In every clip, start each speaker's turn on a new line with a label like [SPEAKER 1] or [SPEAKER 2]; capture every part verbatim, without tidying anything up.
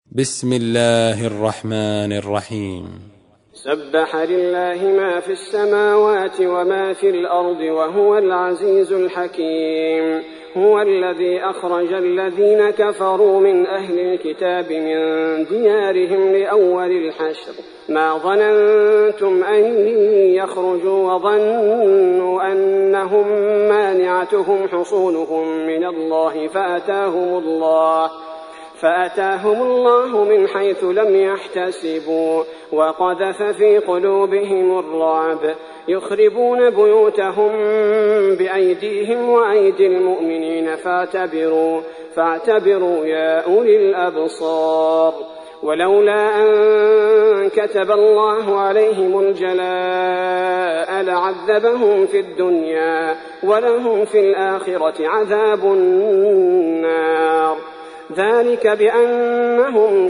[SPEAKER 1] بسم الله الرحمن الرحيم.
[SPEAKER 2] سبح لله ما في السماوات وما في الأرض وهو العزيز الحكيم. هو الذي أخرج الذين كفروا من أهل الكتاب من ديارهم لأول الحشر ما ظننتم أن يخرجوا وظنوا أنهم مانعتهم حصونهم من الله فأتاهم الله فأتاهم الله من حيث لم يحتسبوا وقذف في قلوبهم الرعب يخربون بيوتهم بأيديهم وأيدي المؤمنين فاعتبروا فاعتبروا يا أولي الأبصار. ولولا أن كتب الله عليهم الجلاء لعذبهم في الدنيا ولهم في الآخرة عذاب النار. ذلك بأنهم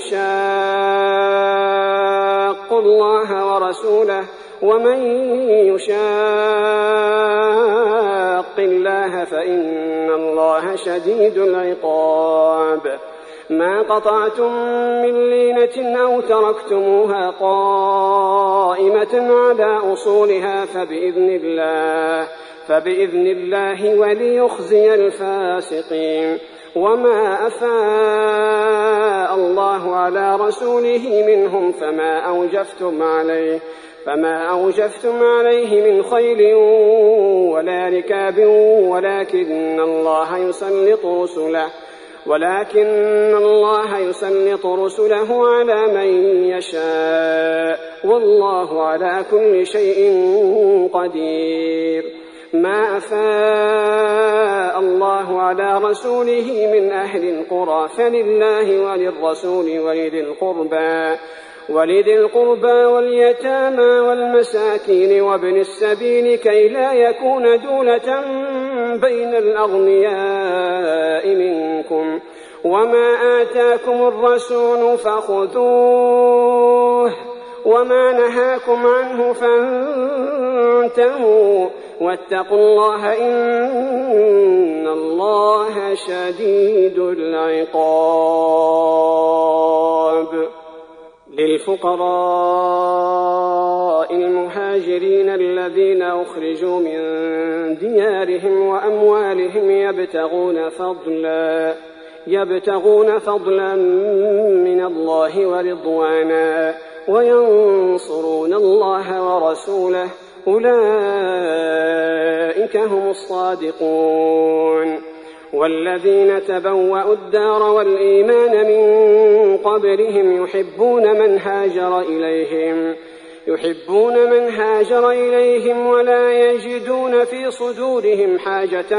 [SPEAKER 2] شاقوا الله ورسوله ومن يشاق الله فإن الله شديد العقاب. ما قطعتم من لينة أو تركتموها قائمة على أصولها فبإذن الله فبإذن الله وليخزي الفاسقين. وما أفاء الله على رسوله منهم فما أوجفتم عليه فما أوجفتم عليه من خيل ولا ركاب ولكن الله يسلط رسله ولكن الله يسلط رسله على من يشاء والله على كل شيء قدير. ما أفاء الله على رسوله من أهل القرى فلله وللرسول ولذي القربى ولذي القربى واليتامى والمساكين وابن السبيل كي لا يكون دولة بين الأغنياء منكم. وما آتاكم الرسول فخذوه وما نهاكم عنه فانتهوا واتقوا الله إن الله شديد العقاب. للفقراء المهاجرين الذين أخرجوا من ديارهم وأموالهم يبتغون فضلا يبتغون فضلا من الله ورضوانا وينصرون الله ورسوله أولئك هم الصادقون. والذين تبوأوا الدار والإيمان من قبلهم يحبون من هاجر إليهم يحبون من هاجر إليهم ولا يجدون في صدورهم حاجة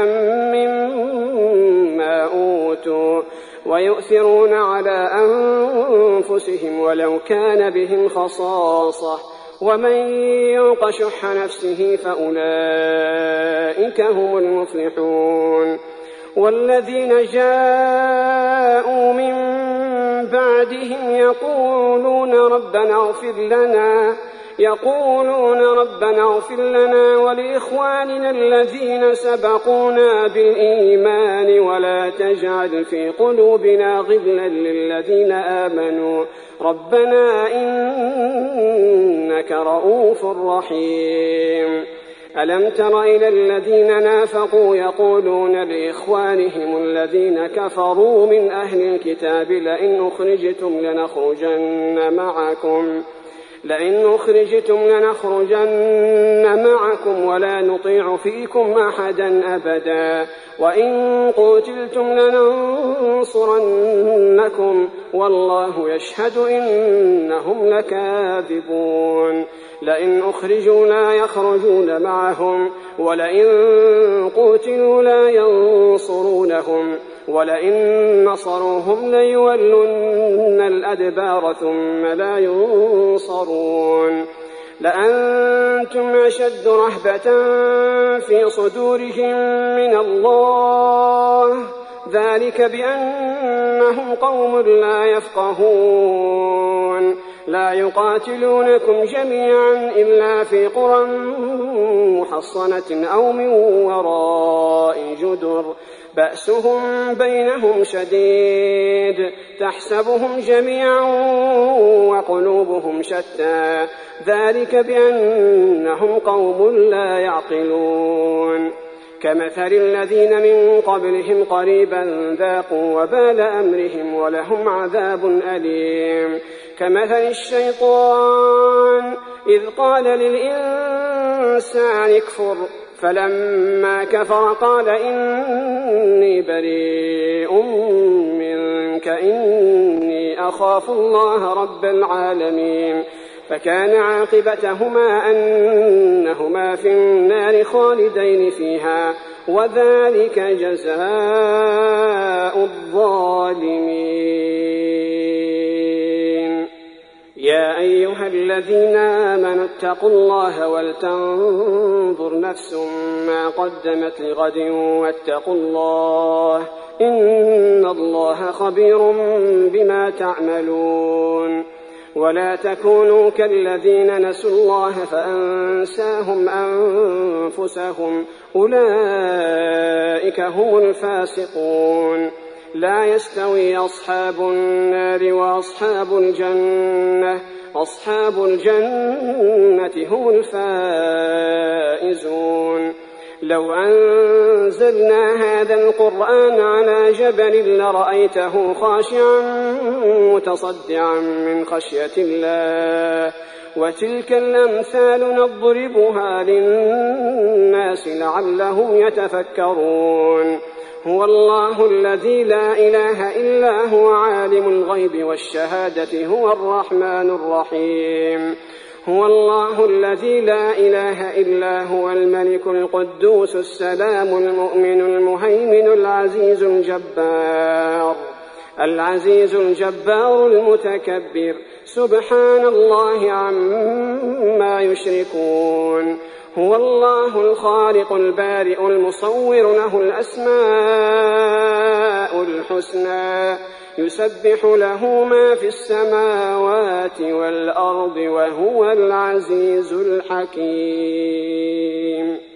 [SPEAKER 2] مما أوتوا ويؤثرون على أنفسهم ولو كان بهم خصاصة ومن يوق شح نفسه فأولئك هم المفلحون. والذين جاءوا من بعدهم يقولون ربنا اغفر لنا يقولون ربنا اغفر لنا ولإخواننا الذين سبقونا بالإيمان ولا تجعل في قلوبنا غلا للذين آمنوا ربنا إنك رؤوف رحيم. ألم تر إلى الذين نافقوا يقولون لإخوانهم الذين كفروا من أهل الكتاب لئن أخرجتم لنخرجن معكم لئن أخرجتم لنخرجن معكم ولا نطيع فيكم أحدا أبدا وإن قتلتم لننصرنكم والله يشهد إنهم لكاذبون. لئن أخرجوا لا يخرجون معهم ولئن قتلوا لا ينصرونهم ولئن نصروهم ليولن الأدبار ثم لا ينصرون. لأنتم أشد رهبة في صدورهم من الله ذلك بأنهم قوم لا يفقهون. لا يقاتلونكم جميعا إلا في قرى محصنة أو من وراء جدر بأسهم بينهم شديد تحسبهم جميعا وقلوبهم شتى ذلك بأنهم قوم لا يعقلون كمثل الذين من قبلهم قريبا ذاقوا وبال أمرهم ولهم عذاب أليم كمثل الشيطان إذ قال للإنسان اكفر فلما كفر قال إني بريء منك إني أخاف الله رب العالمين فكان عاقبتهما أنهما في النار خالدين فيها وذلك جزاء الظالمين. يا أيها الذين آمنوا اتقوا الله ولتنظر نفس ما قدمت لغد واتقوا الله إن الله خبير بما تعملون. ولا تكونوا كالذين نسوا الله فأنساهم أنفسهم أولئك هم الفاسقون. لا يستوي أصحاب النار وأصحاب الجنة أصحاب الجنة هم الفائزون. لو أنزلنا هذا القرآن على جبل لرأيته خاشعا متصدعا من خشية الله وتلك الأمثال نضربها للناس لعلهم يتفكرون. هو الله الذي لا إله إلا هو عالم الغيب والشهادة هو الرحمن الرحيم. هو الله الذي لا إله إلا هو الملك القدوس السلام المؤمن المهيمن العزيز الجبار العزيز الجبار المتكبر سبحان الله عما يشركون. هو الله الخالق البارئ المصور له الأسماء الحسنى يسبح له ما في السماوات والأرض وهو العزيز الحكيم.